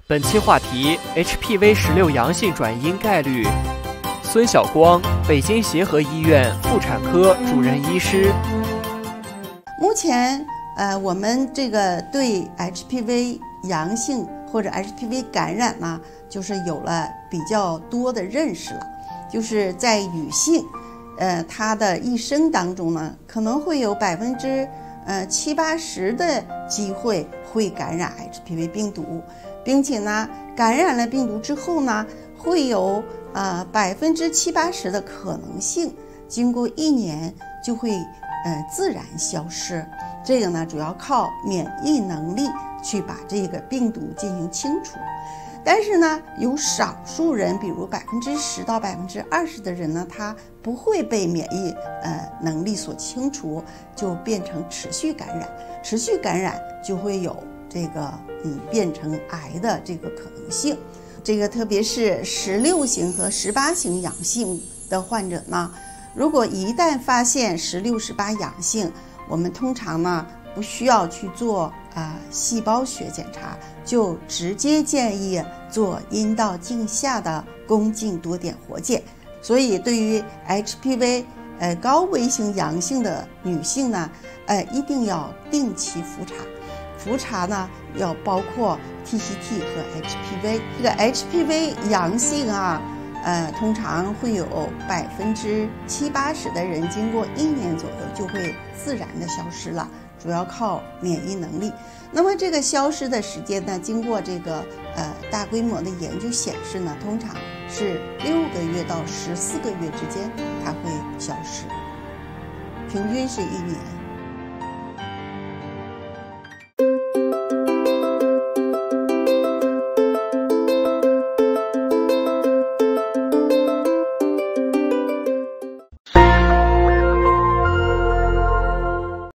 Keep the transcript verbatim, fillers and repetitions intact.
本期话题 H P V 十六 阳性转阴概率。孙晓光，北京协和医院妇产科主任医师。 目前，呃，我们这个对 H P V 阳性或者 H P V 感染呢，就是有了比较多的认识了。就是在女性，呃，她的一生当中呢，可能会有百分之呃七八十的机会会感染 H P V 病毒，并且呢，感染了病毒之后呢，会有呃百分之七八十的可能性，经过一年就会呃自然消失。这个呢，主要靠免疫能力去把这个病毒进行清除。但是呢，有少数人，比如百分之十到百分之二十的人呢，他不会被免疫呃能力所清除，就变成持续感染。持续感染就会有这个嗯变成癌的这个可能性。这个特别是十六型和十八型阳性的患者呢，如果一旦发现十六、十八阳性，我们通常呢不需要去做啊、呃、细胞学检查，就直接建议做阴道镜下的宫颈多点活检。所以对于 H P V 呃高危型阳性的女性呢，呃一定要定期复查。复查呢要包括 T C T 和 H P V。这个 H P V 阳性啊，呃通常会有百分之七八十的人经过一年左右就会自然的消失了，主要靠免疫能力。那么这个消失的时间呢，经过这个呃大规模的研究显示呢，通常是六个月到十四个月之间它会消失，平均是一年。